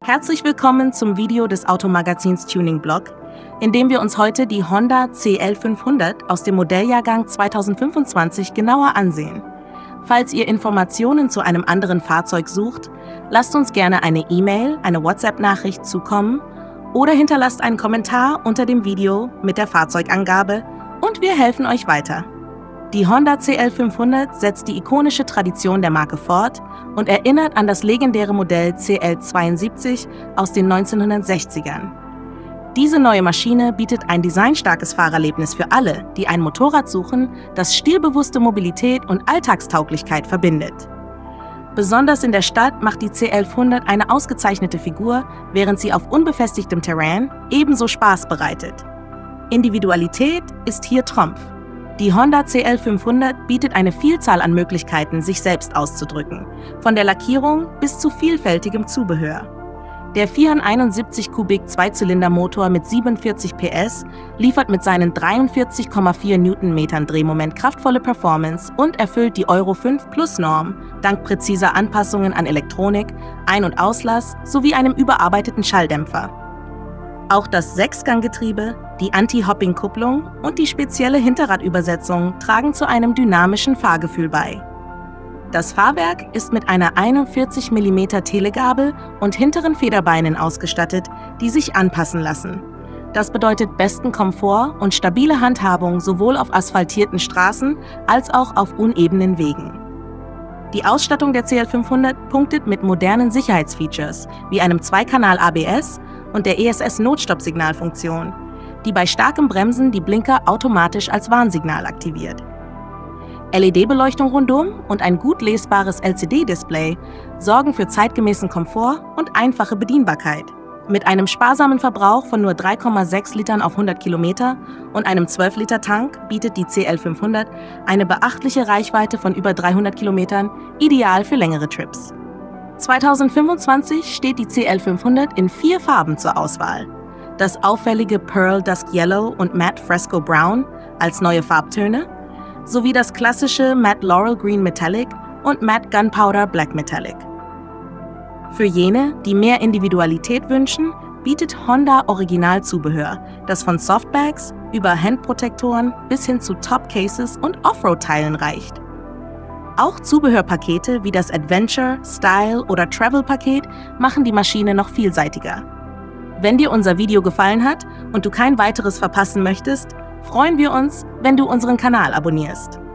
Herzlich willkommen zum Video des Automagazins Tuning Blog, in dem wir uns heute die Honda CL500 aus dem Modelljahrgang 2025 genauer ansehen. Falls ihr Informationen zu einem anderen Fahrzeug sucht, lasst uns gerne eine E-Mail, eine WhatsApp-Nachricht zukommen oder hinterlasst einen Kommentar unter dem Video mit der Fahrzeugangabe und wir helfen euch weiter. Die Honda CL500 setzt die ikonische Tradition der Marke fort und erinnert an das legendäre Modell CL72 aus den 1960ern. Diese neue Maschine bietet ein designstarkes Fahrerlebnis für alle, die ein Motorrad suchen, das stilbewusste Mobilität und Alltagstauglichkeit verbindet. Besonders in der Stadt macht die CL500 eine ausgezeichnete Figur, während sie auf unbefestigtem Terrain ebenso Spaß bereitet. Individualität ist hier Trumpf. Die Honda CL500 bietet eine Vielzahl an Möglichkeiten, sich selbst auszudrücken, von der Lackierung bis zu vielfältigem Zubehör. Der 471 Kubik Zweizylindermotor mit 47 PS liefert mit seinen 43,4 Newtonmetern Drehmoment kraftvolle Performance und erfüllt die Euro 5 Plus Norm dank präziser Anpassungen an Elektronik, Ein- und Auslass sowie einem überarbeiteten Schalldämpfer. Auch das Sechsganggetriebe, die Anti-Hopping-Kupplung und die spezielle Hinterradübersetzung tragen zu einem dynamischen Fahrgefühl bei. Das Fahrwerk ist mit einer 41 mm Telegabel und hinteren Federbeinen ausgestattet, die sich anpassen lassen. Das bedeutet besten Komfort und stabile Handhabung sowohl auf asphaltierten Straßen als auch auf unebenen Wegen. Die Ausstattung der CL500 punktet mit modernen Sicherheitsfeatures wie einem Zweikanal ABS und der ESS-Notstoppsignalfunktion, die bei starkem Bremsen die Blinker automatisch als Warnsignal aktiviert. LED-Beleuchtung rundum und ein gut lesbares LCD-Display sorgen für zeitgemäßen Komfort und einfache Bedienbarkeit. Mit einem sparsamen Verbrauch von nur 3,6 Litern auf 100 Kilometer und einem 12-Liter-Tank bietet die CL500 eine beachtliche Reichweite von über 300 Kilometern, ideal für längere Trips. 2025 steht die CL500 in 4 Farben zur Auswahl. Das auffällige Pearl Dusk Yellow und Matte Fresco Brown als neue Farbtöne, sowie das klassische Matte Laurel Green Metallic und Matte Gunpowder Black Metallic. Für jene, die mehr Individualität wünschen, bietet Honda Originalzubehör, das von Softbags über Handprotektoren bis hin zu Top-Cases und Offroad-Teilen reicht. Auch Zubehörpakete wie das Adventure, Style oder Travel-Paket machen die Maschine noch vielseitiger. Wenn dir unser Video gefallen hat und du kein weiteres verpassen möchtest, freuen wir uns, wenn du unseren Kanal abonnierst.